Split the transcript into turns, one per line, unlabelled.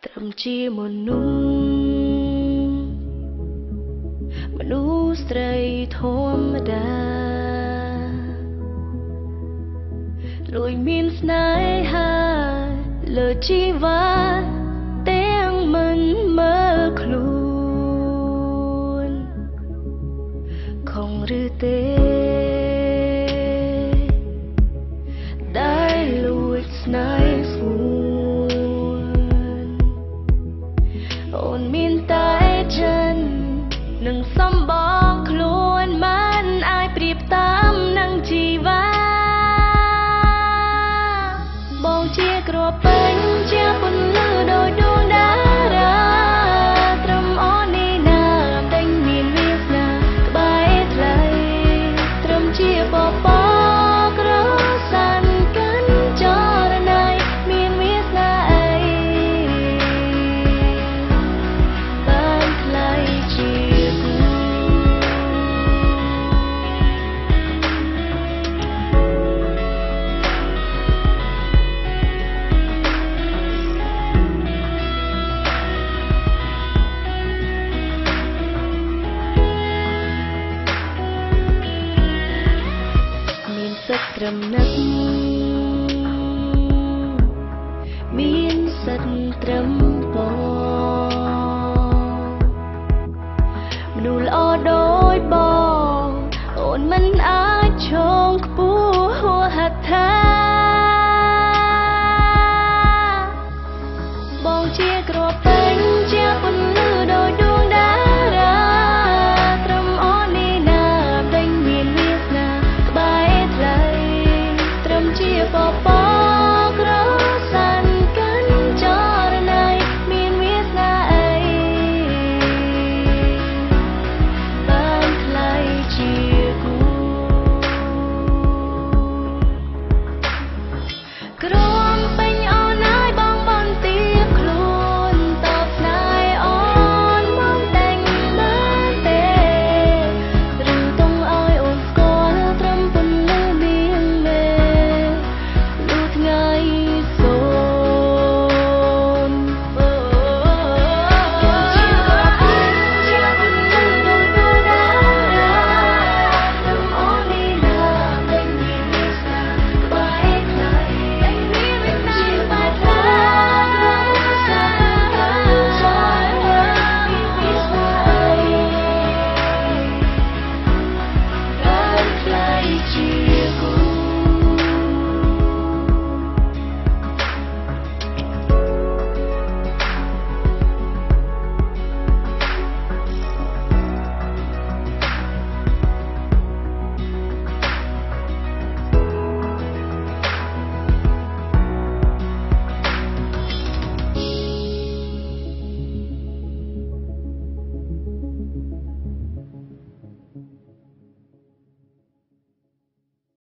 ត្រឹមជាមនុស្សស្រីធម្មតាលួយមានស្នេហាលើជីវ៉ាទាំងមិនមើលខ្លួនខំឬទេដែលលួចស្នេហ៍ស្ងួនអូនមានតែចិននឹងសំបងខ្លួនមិនអាចប្រៀបតាមនឹងជីវ៉ាបងជាគ្រាប់ពេញជាពន្លឺដោយដួងតារាត្រឹមអូននេះណាតែមានវាសនាក្បែរថ្លៃត្រឹមជាបបោក្រសានកាន់ចរណៃមានវាសនាអីបានថ្លៃជាសឹកត្រឹមនឹកមានសិតត្រឹម